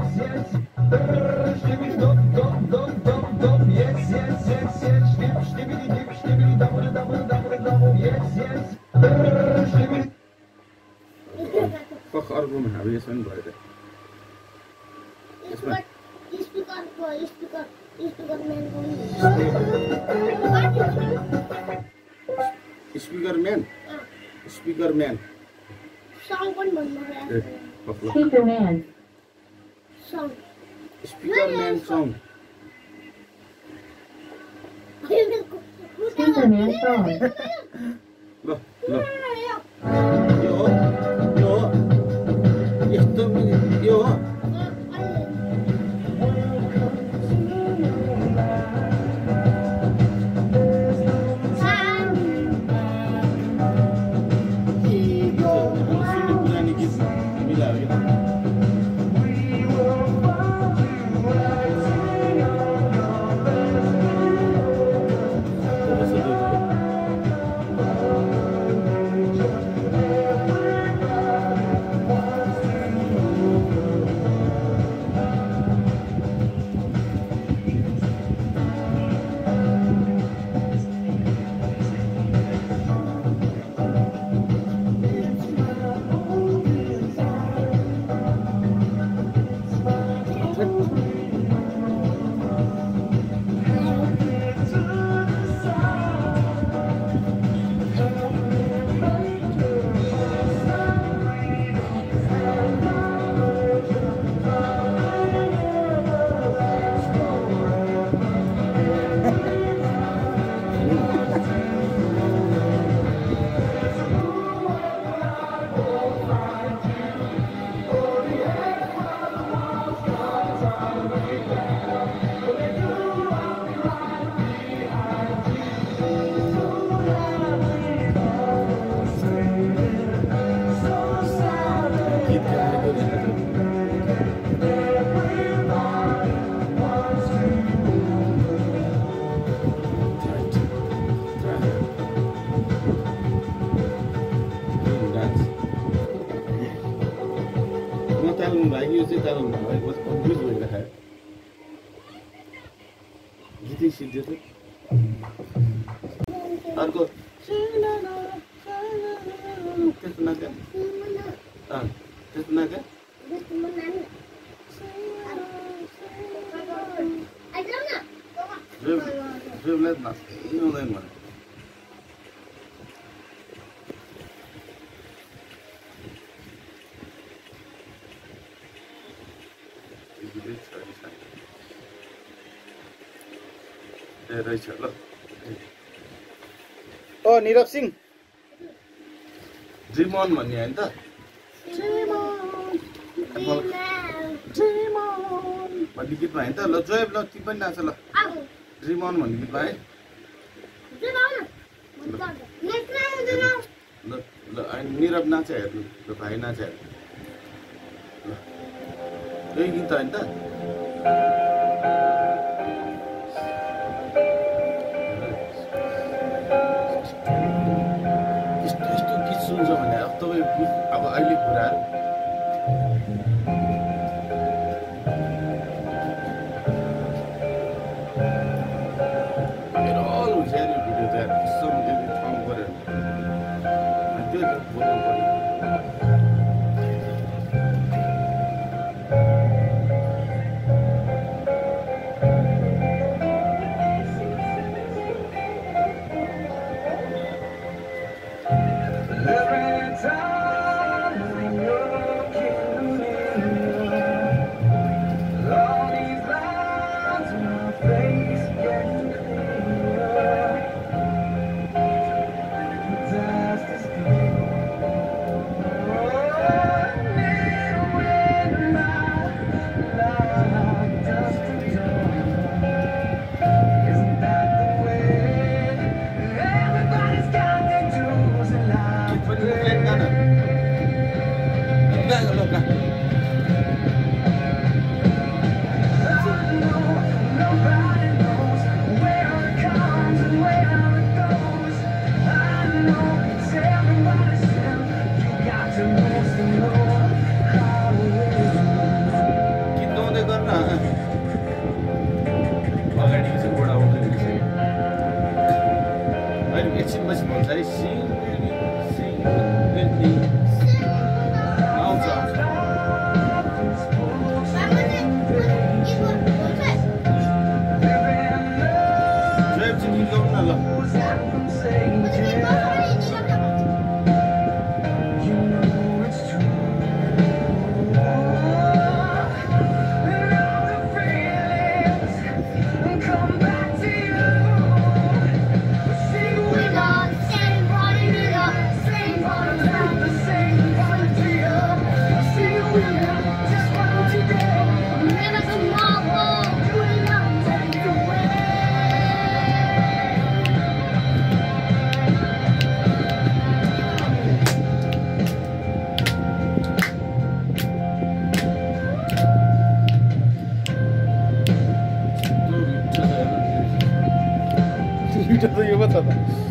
Fuck अर्कोमा हाबी यसमा पनि भयो त स्पिकर म्यान सङ पनि भन्नु स्पिकर म्यान सङ ल यो यस्तो यो अर्को रहेछ ल ओ निरव सिंह ड्रिम अन भन्ने हैन त ड्रिम अन भन्ने गीतमा हैन त ल जोएब ल तिमी पनि नाच ल ड्रिम अन भन्ने गीतमा है ल ल निरव नाच हेर्नु ल भाइ नाच हेर्नु ल यही गीत हैन त सुन्छ भने अब तपाईँ अब अहिले कुराहरू मेरो अल हुन्छ नि भिडियो चाहिँ सब एभ्री ठाउँ गरेर त्यो बोल्नु पर्यो आता.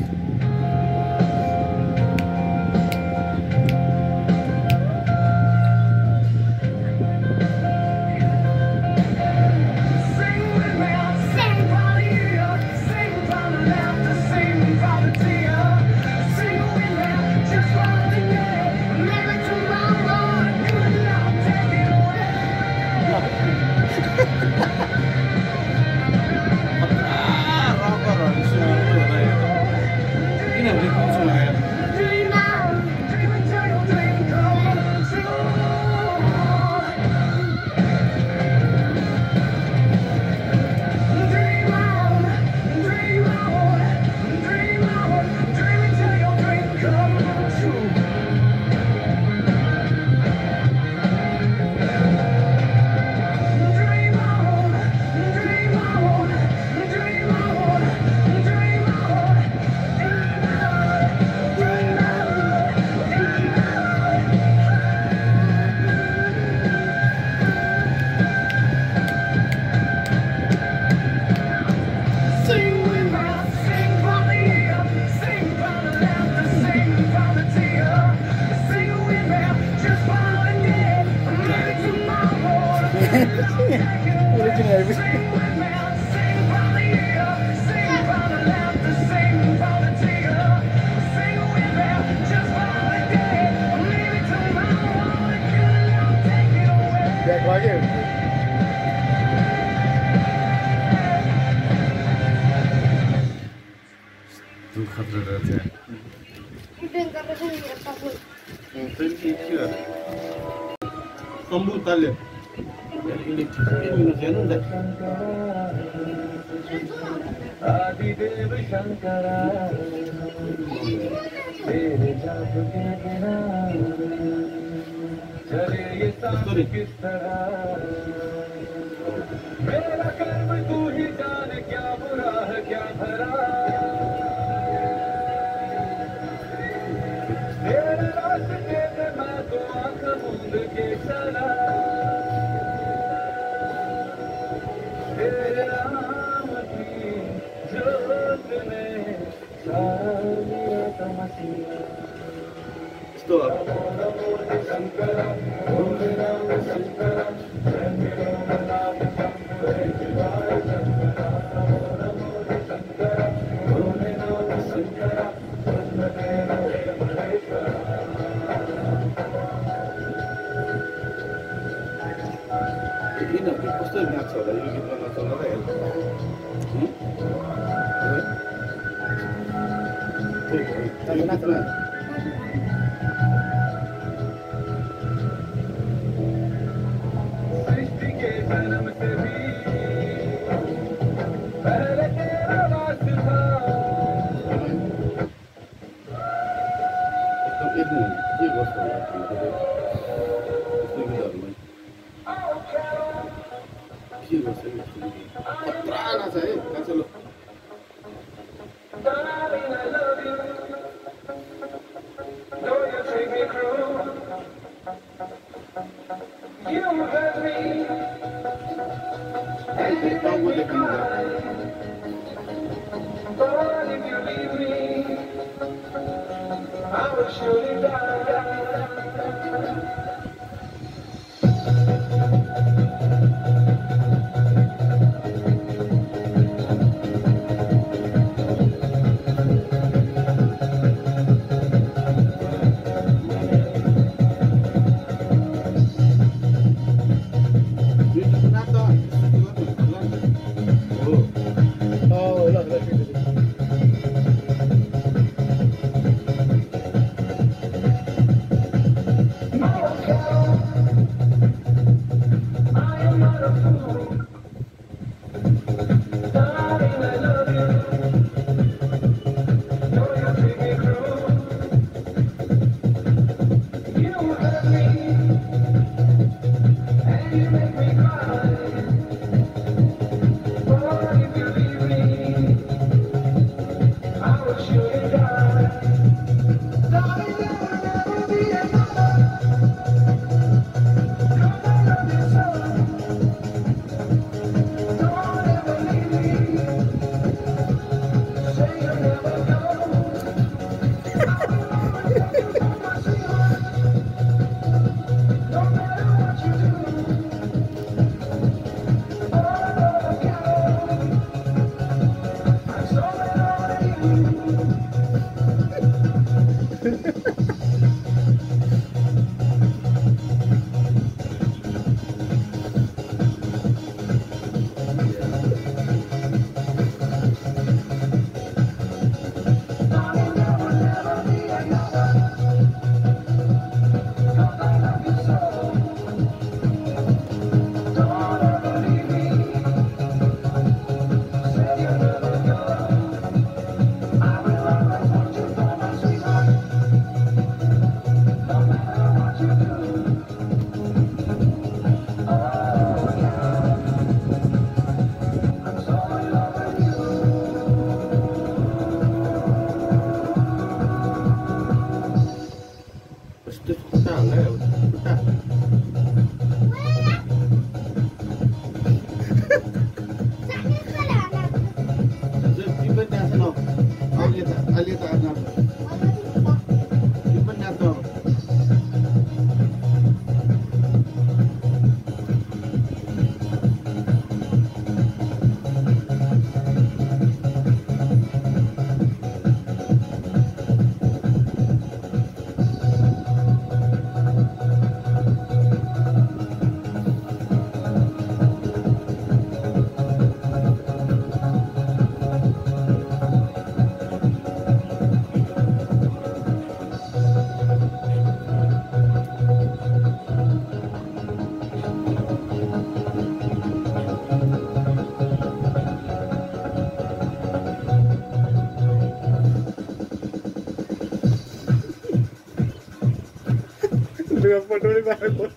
खतरा रहते हैं फिर क्या तंबू ताले आदिदेव शंकरा तेरे जाप के बिना चले ये सांप किस तरह मेरा कर्म तू ही जाने क्या बुरा है क्या भरा तेरे रास्ते में मैं तो आंख मूंद के चला तेरे नाम की जोत में सारा लिया तमसिया Stop. शंकर ओम राम शंकर शंकर नाम शंकर शिवाय शंकर नमो शंकर ओम राम शंकर वंदे महेश्वर Ini कस्तो नाच्छ होला यो गीतमा नाच्न र हेर्नु सृष्टि के जन्म से भी पहले तेरा वास था के गर्छ होला यस्तो गीतहरुमा के गर्छ खतरा नाच्छ है काचलो Darling, I love you. Though you treat me cruel, you hurt me, and you make me cry. But if you leave me, I will surely die. Say you'll never Patori पारेको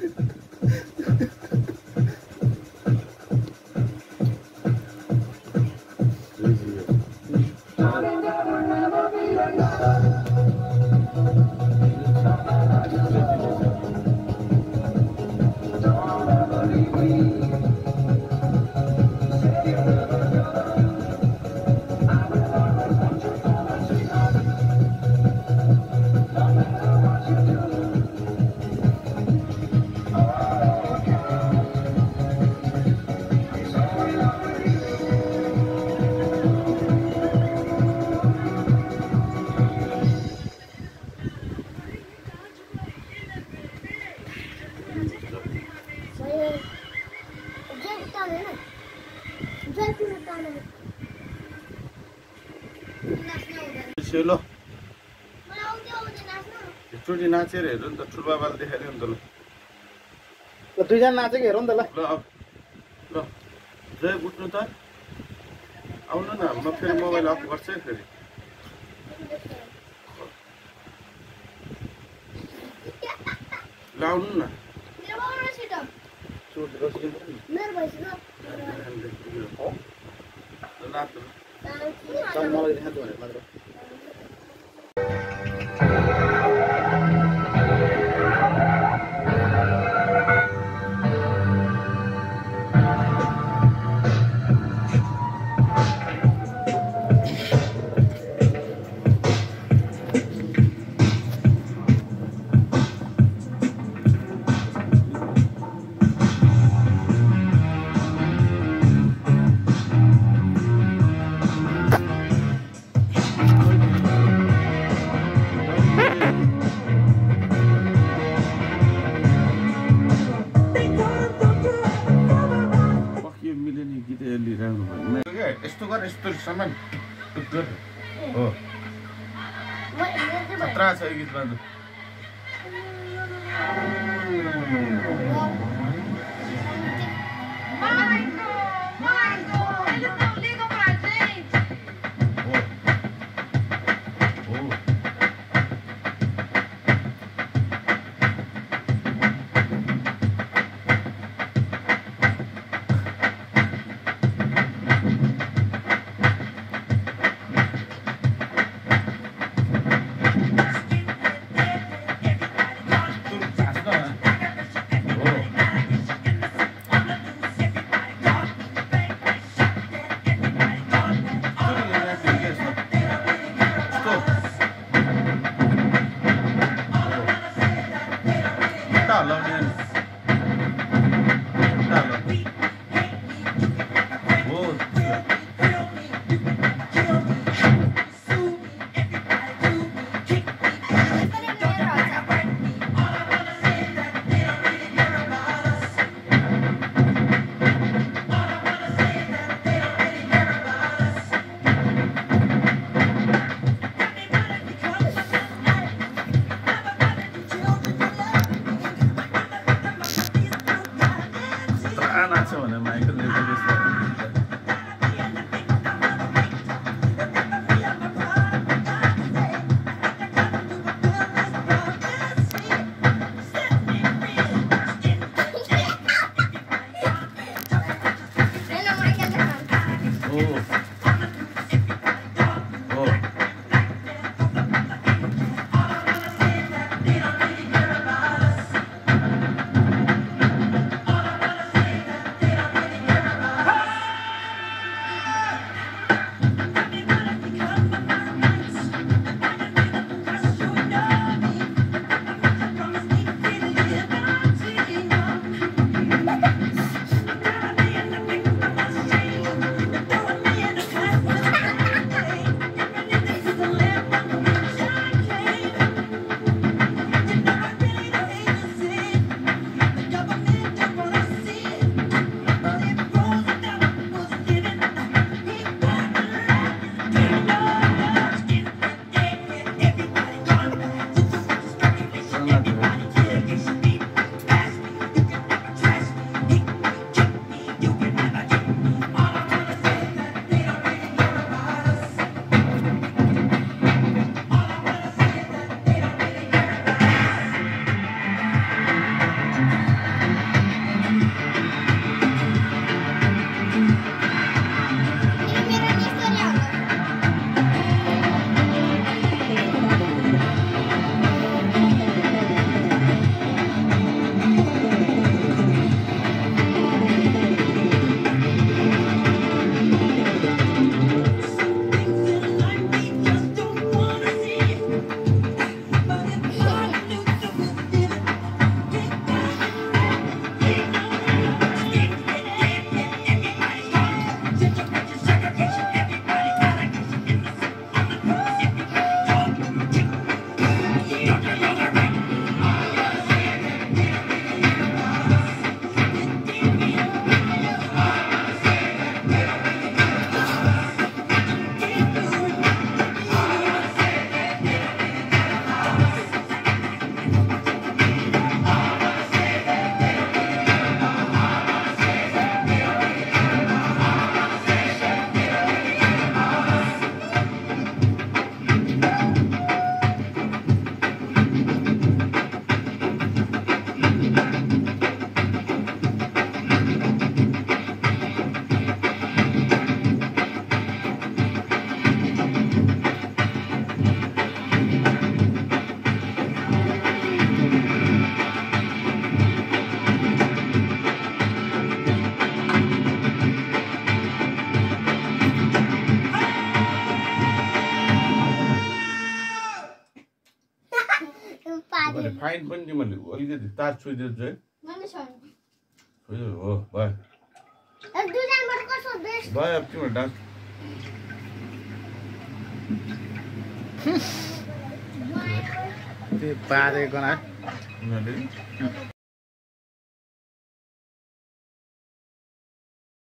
ल एकचोटि नाचेर हेर्नु नि त ठुलो बाबाले देखाइदियो नि त ल दुईजना नाचेको हेरौँ नि त ल ल जय बुझ्नु त आउनु न म फेरि मोबाइल अफ गर्छु है फेरि ल आउनु न मलाई देखाएको भनेर मात्र यस्तो गर यस्तो सामान हो खतरा छ यो गीतमा त भने फाइन पनि तिमीहरूले अलिकति तार छोइदियो चाहिँ छोइदियो हो भयो भयो अब तिम्रो डान्स त्यो पारेको ना उनीहरूले